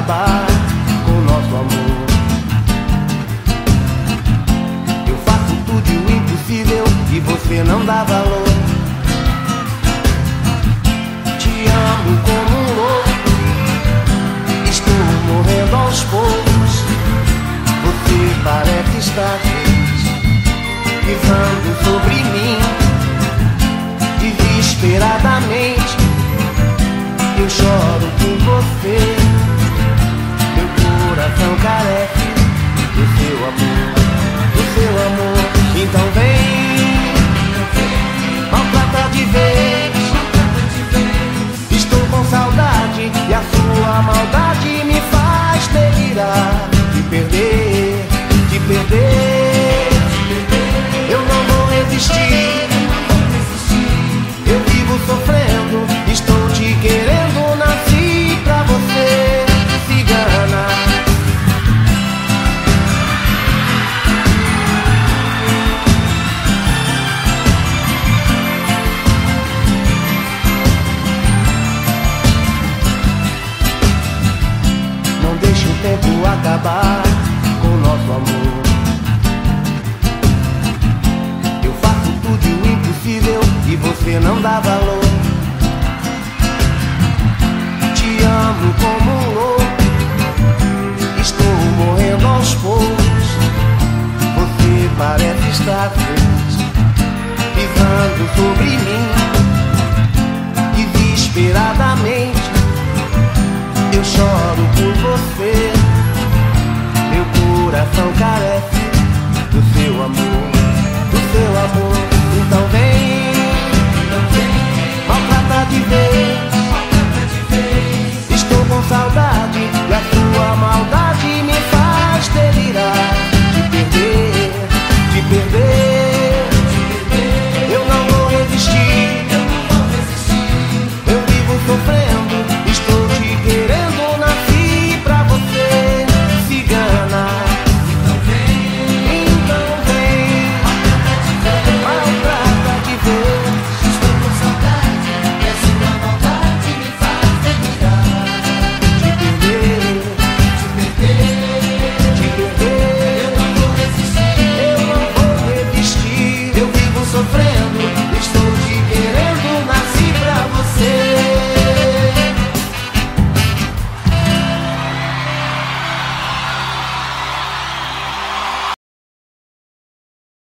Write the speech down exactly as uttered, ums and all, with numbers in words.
acabar com o nosso amor. Eu faço tudo o impossível e você não dá valor. Te amo como um louco, estou morrendo aos poucos. Você parece estar pisando sobre mim desesperadamente. Eu choro por você, meu coração carece do seu amor, do seu amor. Então vem, maltrata de vez. Estou com saudade e a sua maldade me faz delirar. Te perder, te perder, eu não vou resistir. Eu vivo sofrendo, estou te querendo, nasci pra você, cigana. Não deixe o tempo acabar com o nosso amor. Eu faço tudo o impossível e você não dá valor. Te amo como um louco, estou morrendo aos poucos. Você parece estar feliz, pisando sobre mim desesperadamente. Eu choro por